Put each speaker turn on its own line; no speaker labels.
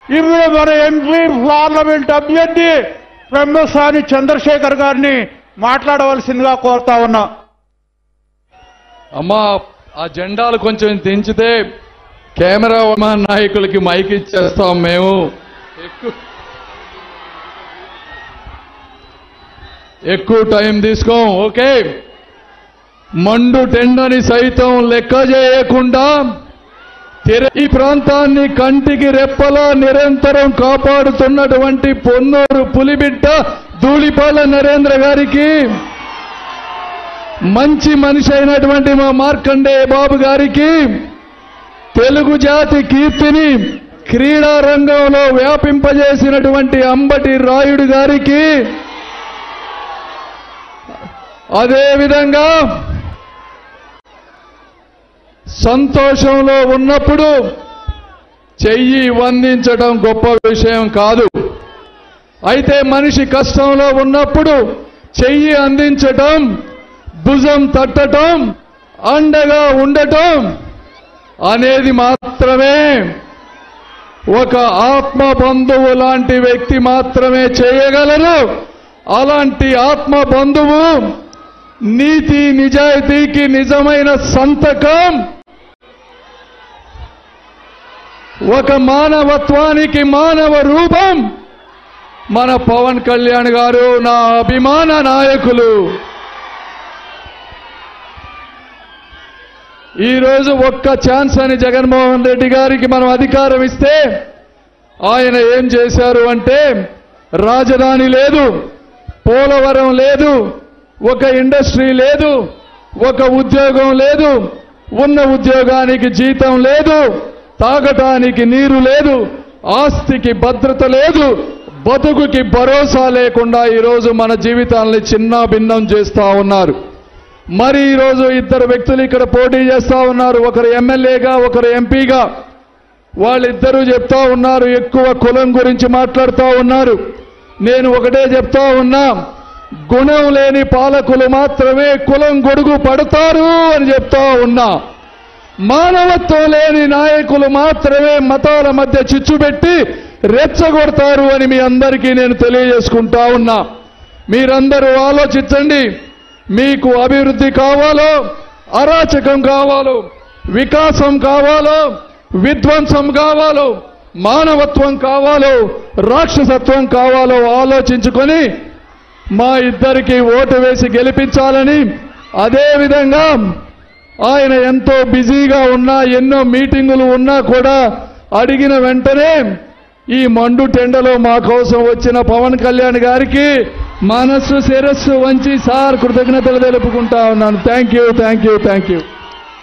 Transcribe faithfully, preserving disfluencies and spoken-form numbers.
ఇప్పుడు మన MP parliament అభ్యర్థి పెమ్మసాని చంద్రశేఖర్ గారిని మాట్లాడవలసిందిగా కోరుతా ఉన్నా.
అమ్మా ఆ జెండాలు కొంచెం దించితే కెమెరా నాయకులకి మైక్ ఇచ్చేస్తాం మేము. ఎక్కువ ఎక్కువ టైం తీసుకోం. ఓకే, మండు టెండని సైతం లెక్క చేయకుండా ఈ ప్రాంతాన్ని కంటికి రెప్పలా నిరంతరం కాపాడుతున్నటువంటి పొన్నూరు పులిబిడ్డ ధూళిపాల నరేంద్ర గారికి, మంచి మనిషి అయినటువంటి మా మార్కండేయ బాబు గారికి, తెలుగు జాతి కీర్తిని క్రీడా రంగంలో వ్యాపింపజేసినటువంటి అంబటి రాయుడు గారికి, అదేవిధంగా సంతోషంలో ఉన్నప్పుడు చెయ్యి వందించడం గొప్ప విషయం కాదు. అయితే మనిషి కష్టంలో ఉన్నప్పుడు చెయ్యి అందించటం, భుజం తట్టడం, అండగా ఉండటం అనేది మాత్రమే ఒక ఆత్మ బంధువు లాంటి వ్యక్తి మాత్రమే చేయగలరు. అలాంటి ఆత్మ బంధువు నీతి నిజాయితీకి నిజమైన సంతకం, ఒక మానవత్వానికి మానవ రూపం మన పవన్ కళ్యాణ్ గారు, నా అభిమాన నాయకులు. ఈరోజు ఒక్క ఛాన్స్ అని జగన్మోహన్ రెడ్డి గారికి మనం అధికారం ఇస్తే ఆయన ఏం చేశారు అంటే, రాజధాని లేదు, పోలవరం లేదు, ఒక ఇండస్ట్రీ లేదు, ఒక ఉద్యోగం లేదు, ఉన్న ఉద్యోగానికి జీతం లేదు, తాగటానికి నీరు లేదు, ఆస్తికి భద్రత లేదు, బతుకుకి భరోసా లేకుండా ఈరోజు మన జీవితాలని చిన్న భిన్నం చేస్తా ఉన్నారు. మరి ఈరోజు ఇద్దరు వ్యక్తులు ఇక్కడ పోటీ చేస్తా ఉన్నారు, ఒకరు ఎమ్మెల్యేగా ఒకరు ఎంపీగా. వాళ్ళిద్దరూ చెప్తా ఉన్నారు, ఎక్కువ కులం గురించి మాట్లాడుతూ ఉన్నారు. నేను ఒకటే చెప్తా ఉన్నా, గుణం లేని పాలకులు మాత్రమే కులం గొడుగు పడతారు అని చెప్తా ఉన్నా. మానవత్వం లేని నాయకులు మాత్రమే మతాల మధ్య చిచ్చు పెట్టి రెచ్చగొడతారు అని మీ అందరికీ నేను తెలియజేసుకుంటా ఉన్నా. మీరందరూ ఆలోచించండి. మీకు అభివృద్ధి కావాలో, అరాచకం కావాలో, వికాసం కావాలో, విధ్వంసం కావాలో, మానవత్వం కావాలో, రాక్షసత్వం కావాలో ఆలోచించుకొని మా ఇద్దరికి ఓటు వేసి గెలిపించాలని, అదేవిధంగా ఆయన ఎంతో బిజీగా ఉన్నా, ఎన్నో మీటింగులు ఉన్నా కూడా అడిగిన వెంటనే ఈ మండు టెండలో మా కోసం వచ్చిన పవన్ కళ్యాణ్ గారికి మనస్సు శిరస్సు వంచి సార్ కృతజ్ఞతలు తెలుపుకుంటా ఉన్నాను. Thank you thank you thank you